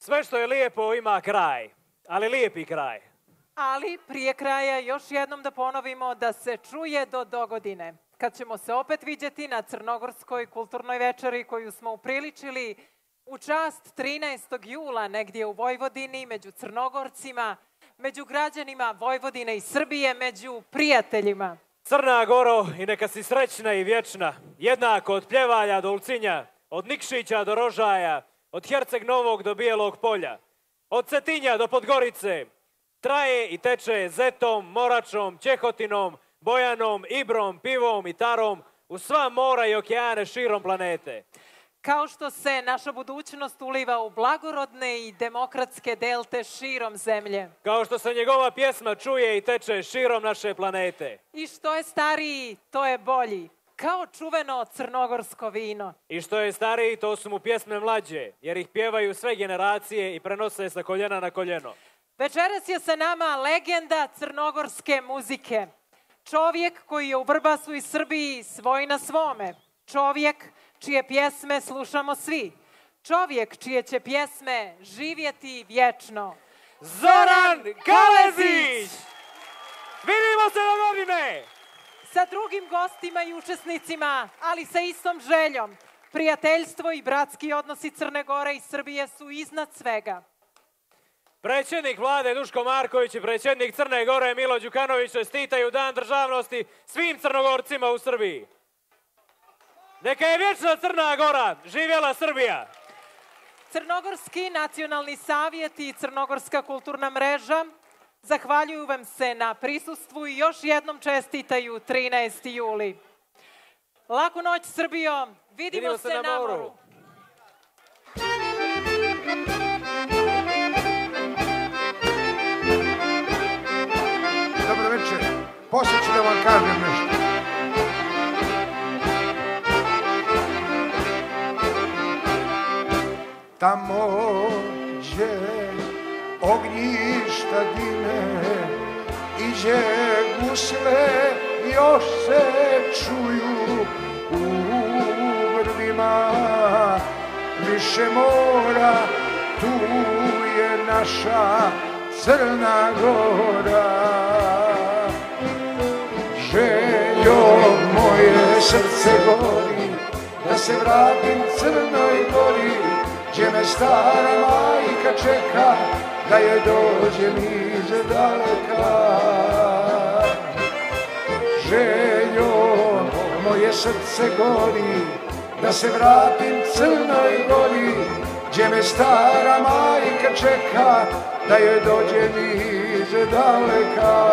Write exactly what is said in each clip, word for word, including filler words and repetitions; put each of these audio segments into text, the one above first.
Sve što je lijepo ima kraj, ali lijepi kraj. Ali prije kraja još jednom da ponovimo da se čuje do dogodine, kad ćemo se opet viđeti na Crnogorskoj kulturnoj večeri koju smo upriličili u čast trinaestog jula negdje u Vojvodini, među Crnogorcima, među građanima Vojvodine i Srbije, među prijateljima. Crna Goro, i neka si srećna i vječna, jednako od Pljevalja do Ulcinja, od Nikšića do Rožaja, od Herceg Novog do Bijelog polja, od Cetinja do Podgorice, traje i teče Zetom, Moračom, Ćehotinom, Bojanom, Ibrom, Pivom i Tarom u sva mora i okeane širom planete. Kao što se naša budućnost uliva u blagorodne i demokratske delte širom zemlje. Kao što se njegova pjesma čuje i teče širom naše planete. I što je stariji, to je bolji. Kao čuveno crnogorsko vino. I što je stariji, to su mu pjesme mlađe, jer ih pjevaju sve generacije i prenose sa koljena na koljeno. Večeras je sa nama legenda crnogorske muzike. Čovjek koji je u Vrbasu i Srbiji svoj na svome. Čovjek čije pjesme slušamo svi. Čovjek čije će pjesme živjeti vječno. Zoran Kalezić! Vidimo se na godine! Sa drugim gostima i učesnicima, ali sa istom željom. Prijateljstvo i bratski odnosi Crne Gore i Srbije su iznad svega. Predsjednik vlade Duško Marković i predsjednik Crne Gore Milo Đukanović čestitaju Dan državnosti svim Crnogorcima u Srbiji. Neka je vječna Crna Gora, živjela Srbija! Crnogorski nacionalni savjet i Crnogorska kulturna mreža zahvaljuju vam se na prisustvu i još jednom čestitaju trinaesti juli. Laku noć, Srbijo, vidimo, vidimo se, se na moru. moru. Dobro večer, poslije ću da vam kažem nešto. Tamo gdje ognjišta dime iđe gusle još se čuju u vrbima više mora, tu je naša Crna Gora. Željo moje srce gori da se vratim Crnoj Gori, gdje me stara majka čeka da je dođem iz daleka. Željo moje srce gori da se vratim Crnoj Gori, gdje me stara majka čeka da je dođem iz daleka.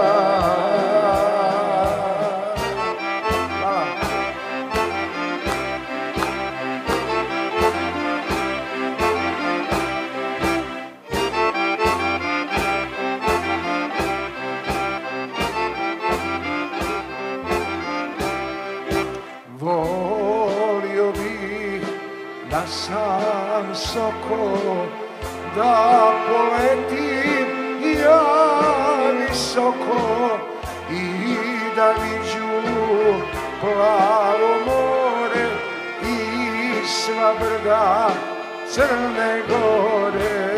Volio bih da sam soko, da poletim ja visoko i da viđu plavo more i sva brda Crne Gore.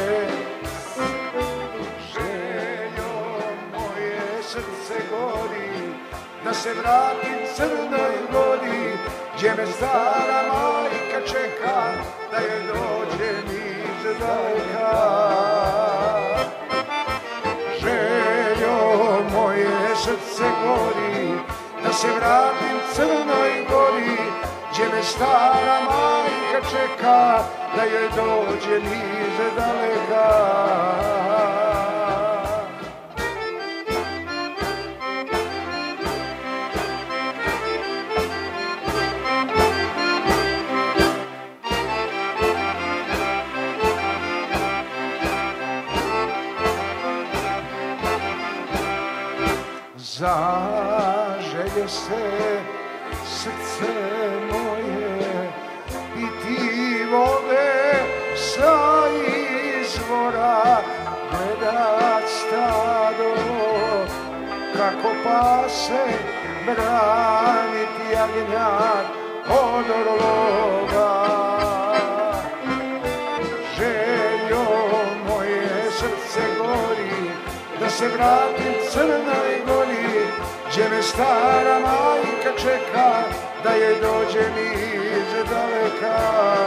Željo moje srce gori da se vratim Crnoj Gori, gdje me stara majka čeka da je dođem iz daleka. Željo moje srce gori da se vratim Crnoj Gori, gdje me stara majka čeka da je dođem iz daleka. Zaželje se srce moje piti vode sa izvora, gledat stado kako pase, braniti jagnjak od orlova. Željo srce gori, da se vratim Crnoj Gori, gdje me stara majka čeka, da je dođem iz daleka.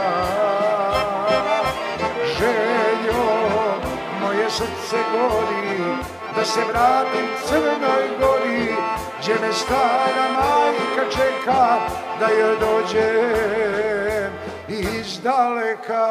Željo, moje srce gori, da se vratim Crnoj Gori, gdje me stara majka čeka, da je dođem iz daleka.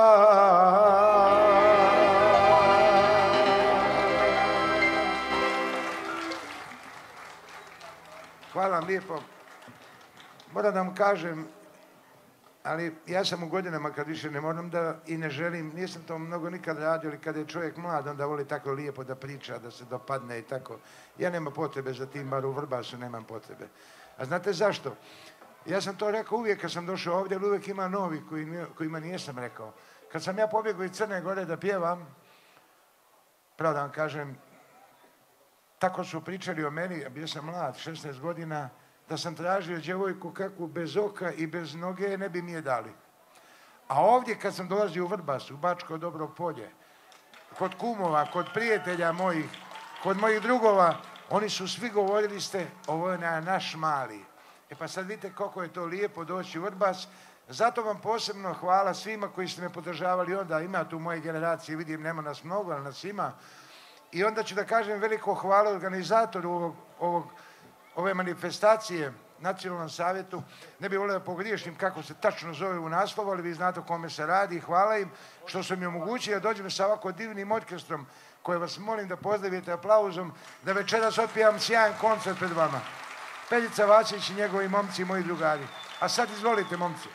Hvala vam lijepo. Moram da vam kažem, ali ja sam u godinama kad više ne moram da i ne želim, nisam to mnogo nikad radio, ali kada je čovjek mlad, onda voli tako lijepo da priča, da se dopadne i tako. Ja nemam potrebe za tim, bar u Vrbasu nemam potrebe. A znate zašto? Ja sam to rekao uvijek kad sam došao ovdje, ali uvijek ima novi kojima nisam rekao. Kad sam ja pobjegao iz Crne Gore da pjevam, pravo da vam kažem, tako su pričali o meni, bio sam mlad, šesnaest godina, da sam tražio djevojku kakvu bez oka i bez noge ne bi mi je dali. A ovdje kad sam dolazio u Vrbas, u Bačko Dobro Polje, kod kumova, kod prijatelja mojih, kod mojih drugova, oni su svi govorili ste, ovo je naš mali. E pa sad vidite koliko je to lijepo doći u Vrbas. Zato vam posebno hvala svima koji ste me podržavali onda. Ima tu moje generacije, vidim, nema nas mnogo, ali nas ima. I onda ću da kažem veliko hvala organizatoru ovog, ovog, ove manifestacije, Nacionalnom savjetu. Ne bih volio da pogriješim kako se tačno zove u naslovu, ali vi znate o kome se radi. Hvala im što su mi omogućili da dođem sa ovako divnim orkestrom, koje vas molim da pozdravite aplauzom, da večeras otpivam sjajan koncert pred vama. Peljica Vasić i njegovi momci i moji drugari. A sad izvolite, momci.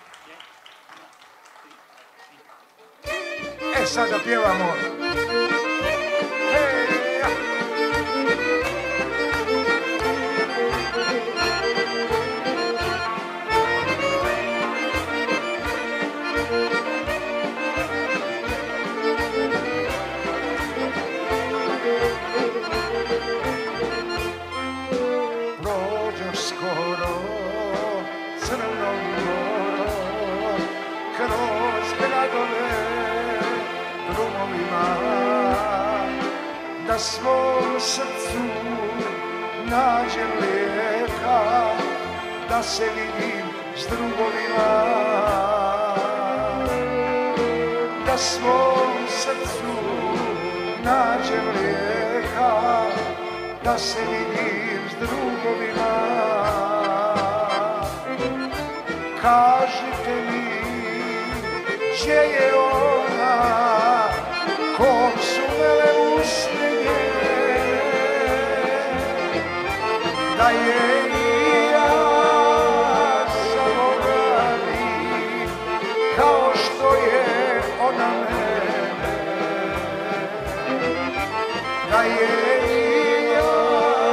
E, sad da pjevamo. Da svom srcu nađem lijeka, da se vidim s drugovima. Da svom srcu nađem lijeka, da se vidim s drugovima. Kažite mi, gdje je ona, kom su mele usne njene, da je i ja zaboravim, kao što je ona mene, da je i ja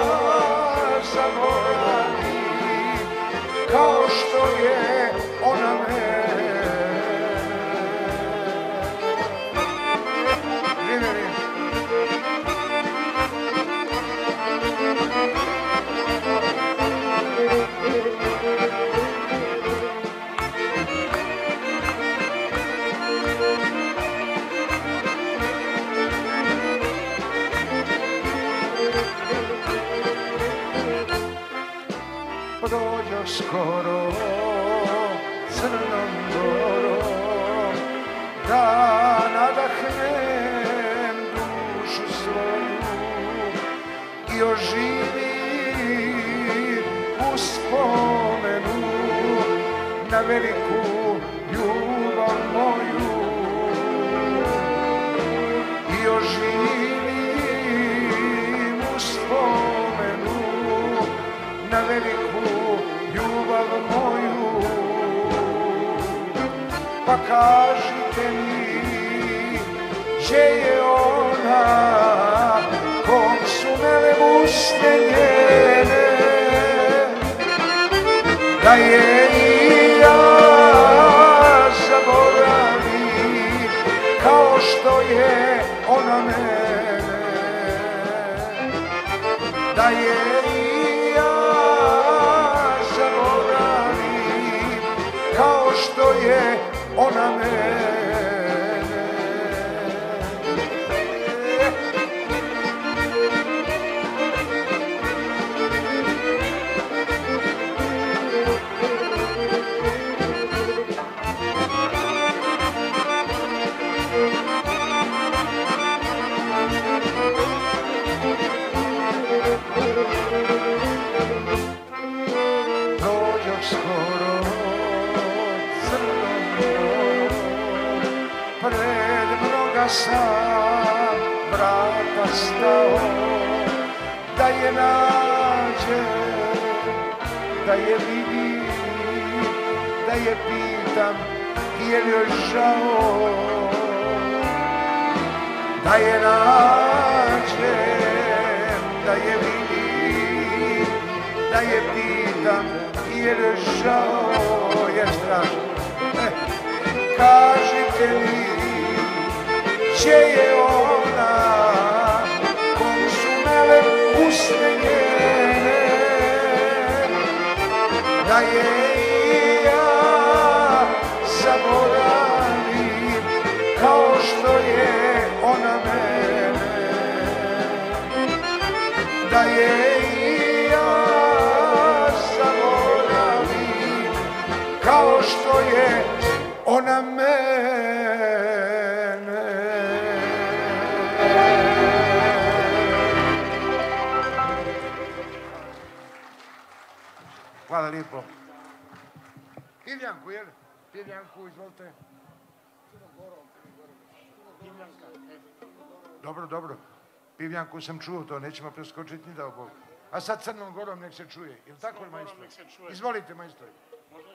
zaboravim, kao što je ona mene. Prođo skoro Crnom Gorom, da nadahnem dušu svoju i oživim u spomenu na veliku ljubav moju. I oživim u spomenu na veliku ljubav moju. Pa kažite mi, gdje je ona, kom su mele usne njene, da je i ja zaboravim, kao što je ona mene, da je i ja zaboravim, kao što je ona mene. na sam vrata stao, da je nađe, da je vidim, da je pitam, je li joj žao, da je nađem, da je vidim, da je pitam, je li joj žao, je strašno. Eh, kažite mi, gdje je ona, kom su mele usne njene, da je i ja zaboravim, kao što je ona mene, da je i ja zaboravim, kao što je ona mene. Hvala lijepo. Pivljanku, jel? Pivljanku, izvolite. Dobro, dobro. Pivljanku sam čuo, to nećemo preskočiti ni dao Bog. A sad Crnom Gorom nek se čuje. Je li tako, majstor? Izvolite, majstor. Može?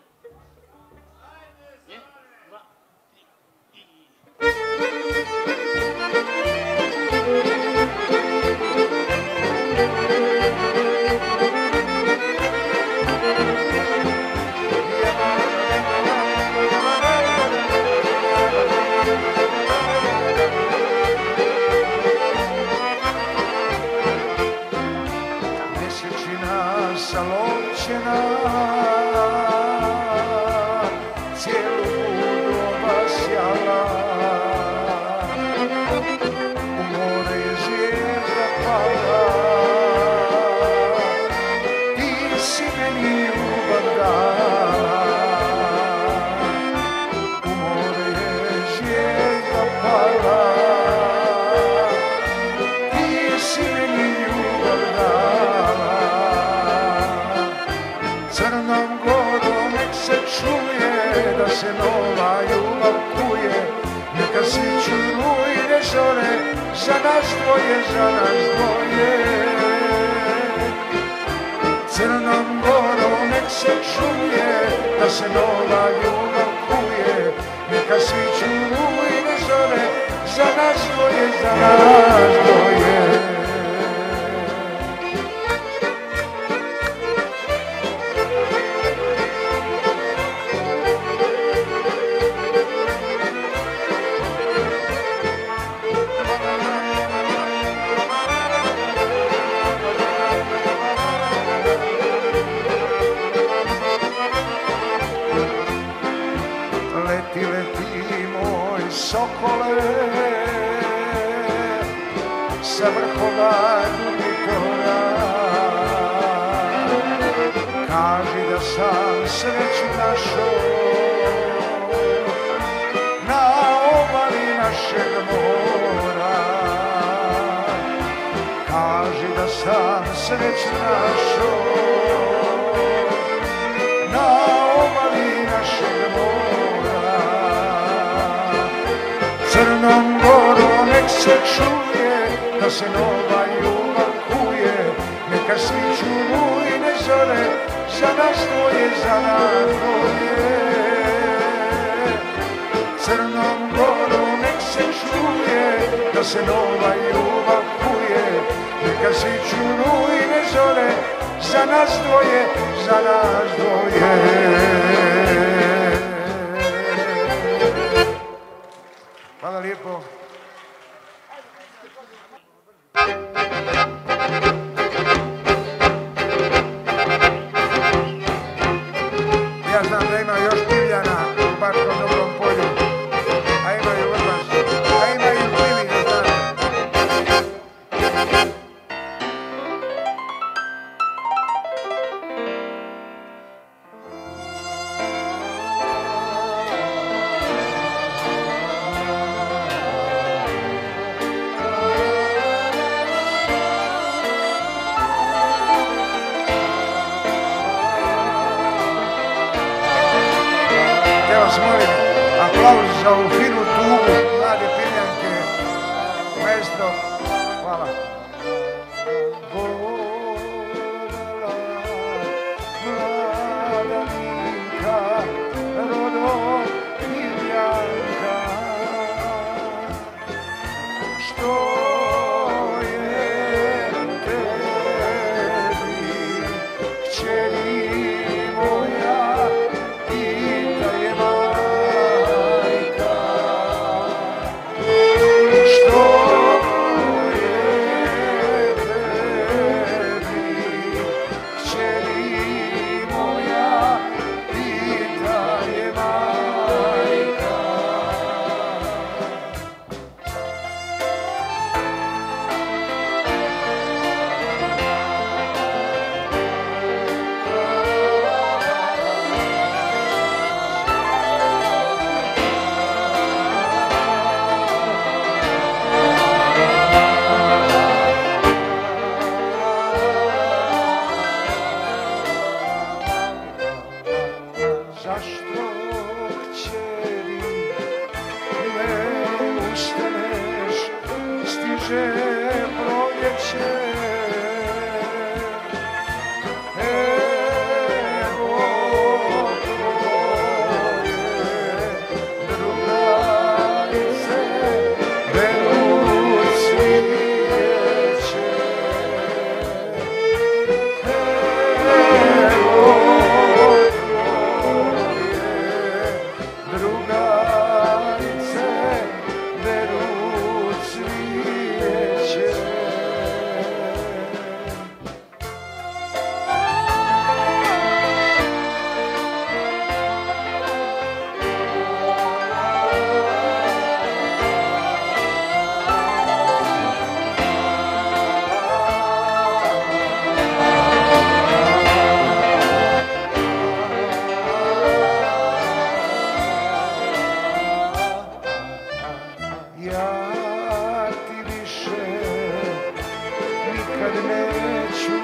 Ajde, dva, Salovčena, cijelu budu obasjala, u more je zvijezda pala, ti si meni ljubav dala, u more je zvijezda pala, ti si meni ljubav dala. Crnom Gorom nek se čuje, da se nova ljubav kuje, neka sviću rujne zore, za nas dvoje, za nas dvoje. Crnom Gorom nek se čuje, da se nova ljubav kuje, neka sviću rujne zore, za nas dvoje, za nas dvoje. Sokole, sa vrhova Dubitora, kaži da sam sreću našao na obali našeg mora. Kaži da sam sreću našao na obali našeg mora. Crnom Gorom nek se čuje, da se nova ljubav kuje, neka sviću rujne zore, za nas dvoje, za nas dvoje. Crnom Gorom nek se čuje, da se nova ljubav kuje, neka sviću rujne zore, za nas dvoje, za nas dvoje. Hvala lijepo. Ja znam da ima još Pivljana u Bačkom Dobrom polju, a ima i Vrbaš, a ima i u Pivi, ne znam. Ja vas molim, aplauz za ovu finu tugu mlade Pivljanke. maestro. Hvala. Mlada Minka, rodo Divljanka, što je tebi, kćeri moja, pita je majka, što je tebi, kćeri moja, pita je majka. Zašto, kćeri, ne ustaneš, stiže proljeće. Evo tvoje drugarice, beru cvijeće. Evo drugarice, beru cvijeće. Ja ti više nikad neću,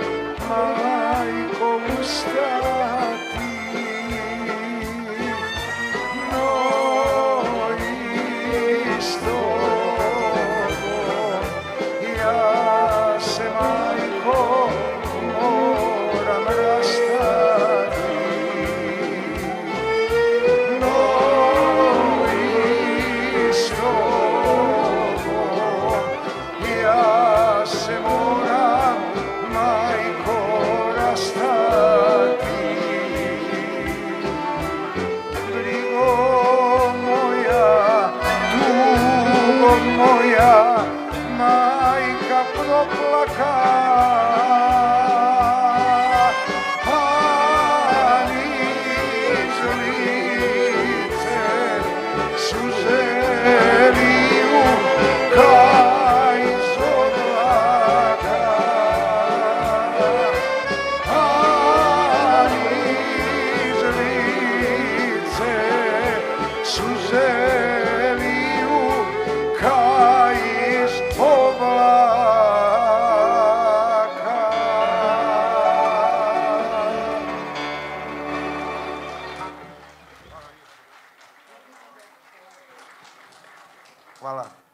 majko, ustati, no i s tobom ja se, majko, moram rastati. No i s tobom ja se moram, majko, rastati. Brigo moja, tugo moja, majka proplaka, a niz lice suze liju ka iz oblaka, a niz lice suze liju ka iz oblaka. Hvala.